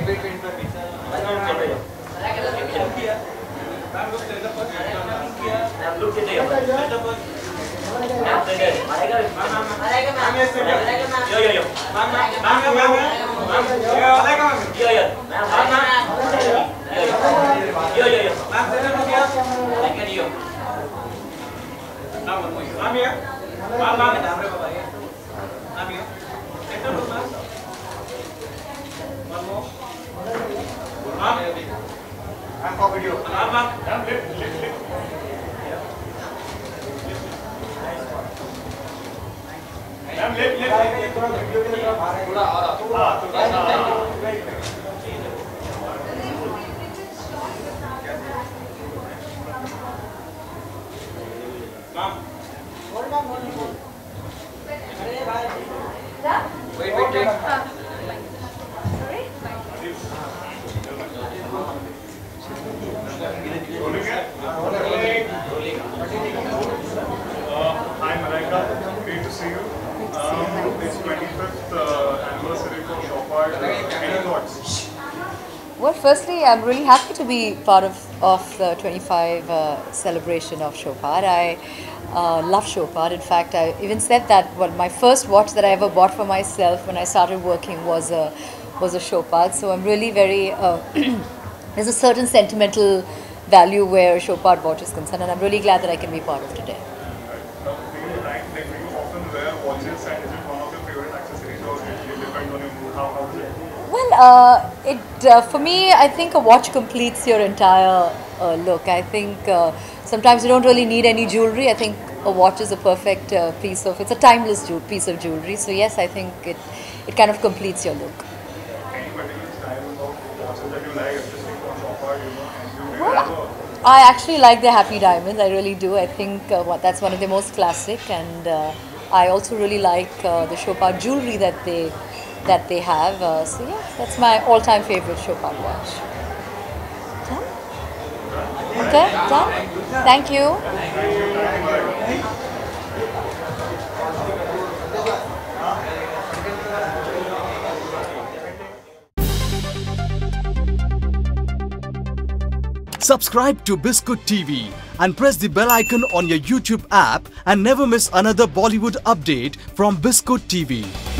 Hi Malaika, great to see you. It's 25th anniversary for Chopard. Any thoughts? Well, firstly, I'm really happy to be part of the 25 celebration of Chopard. I love Chopard. In fact, I even said that my first watch that I ever bought for myself when I started working was a Chopard. So I'm really very there's a certain sentimental value where Chopard watch is concerned, and I'm really glad that I can be part of today. Do you often wear watches, and is it one of your favorite accessories, or it depends on your mood? How is it? Well, for me, I think a watch completes your entire look. I think sometimes you don't really need any jewelry. I think a watch is a perfect it's a timeless piece of jewelry. So yes, I think it kind of completes your look. Any particular style of watches that you like, especially for Chopard, and you Well, I actually like the Happy Diamonds. I really do. I think that's one of the most classic, and I also really like the Chopard jewelry that they have. So yeah, that's my all-time favorite Chopard watch. Done? Okay, done. Thank you. Subscribe to Biscuit TV and press the bell icon on your YouTube app and never miss another Bollywood update from Biscuit TV.